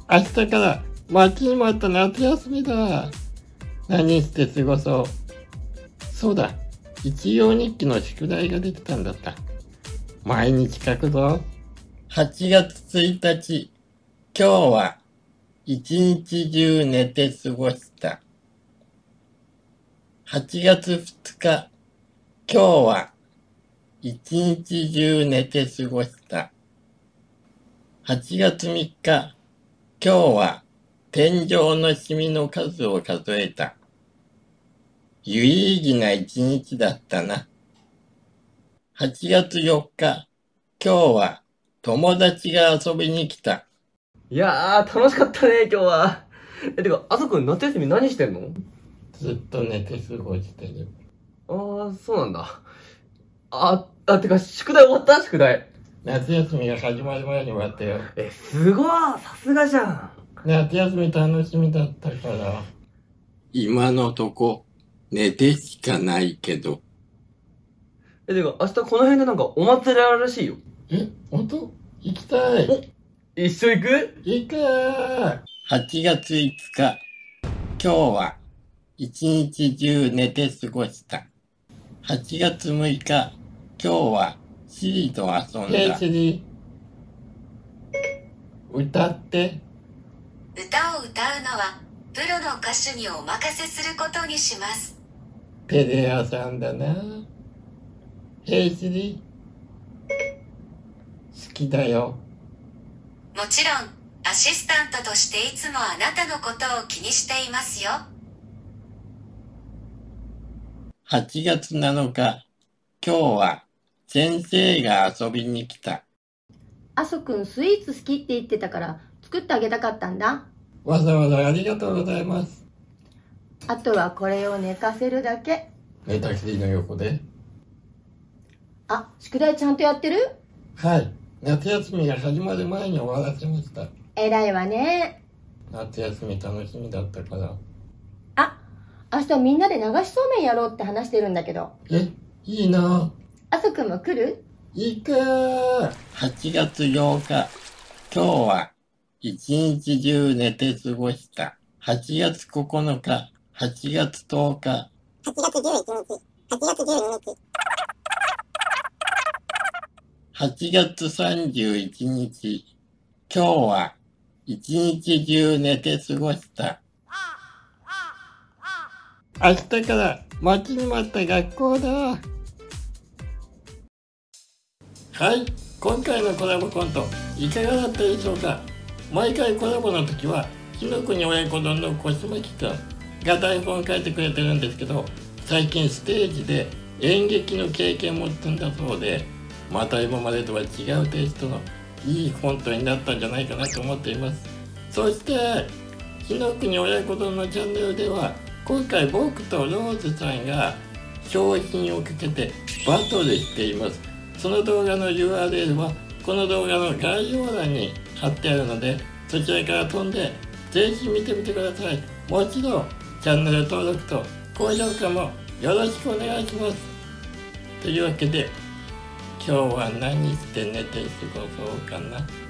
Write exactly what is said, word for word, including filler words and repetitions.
明日から待ちに待った夏休みだ。何して過ごそう。そうだ、一行日記の宿題ができたんだった。毎日書くぞ。はちがつついたち、今日は一日中寝て過ごした。はちがつふつか、今日は一日中寝て過ごした。はちがつみっか、今日は天井のシミの数を数えた。有意義な一日だったな。はちがつよっか、今日は友達が遊びに来た。 いやー、楽しかったね、今日は。え、てか、あさくん夏休み何してんの？ ずっと寝て過ごしてる。 あー、そうなんだ。あ、あ、てか、宿題終わった？宿題。 夏休みが始まる前に終わったよ。 え、すごい、さすがじゃん。 夏休み楽しみだったから。今のとこ、寝てしかないけど。 え、てか、明日この辺でなんかお祭りあるらしいよ。 え、ほんと？行きたい。 お、一緒行く？ 行くー。はちがついつか、今日は一日中寝て過ごした。はちがつむいか、今日はシリと遊んだ。へいシリ、歌って。 歌を歌うのはプロの歌手にお任せすることにします。 テレ朝んだな。へいシリ、好きだよ。 もちろんアシスタントとしていつもあなたのことを気にしていますよ。 はちがつなのか、今日は先生が遊びに来た。 あそくんスイーツ好きって言ってたから作ってあげたかったんだ。 わざわざありがとうございます。 あとはこれを寝かせるだけ。 寝たきりの横で。 あ、宿題ちゃんとやってる？ はい、夏休みが始まる前に終わらせました。 偉いわね。 夏休み楽しみだったから。 あ、明日みんなで流しそうめんやろうって話してるんだけど。 え、いいな。 あそくんも来る？ 行くー。はちがつようか、今日は一日中寝て過ごした。はちがつここのか、はちがつとおか、はちがつじゅういちにち、はちがつじゅうににち、はちがつさんじゅういちにち、今日は一日中寝て過ごした。明日から待ちに待った学校だ。はい、今回のコラボコントいかがだったでしょうか。毎回コラボの時は火の国親子丼の小島木くんが台本を書いてくれてるんですけど、最近ステージで演劇の経験も積んだそうで、また今までとは違うテイストのいいコントになったんじゃないかなと思っています。そして火の国親子丼のチャンネルでは今回僕とローズさんが商品をかけてバトルしています。その動画の ユーアールエル はこの動画の概要欄に貼ってあるので、そちらから飛んでぜひ見てみてください。もちろんチャンネル登録と高評価もよろしくお願いします。というわけで今日は何して寝て過ごそうかな。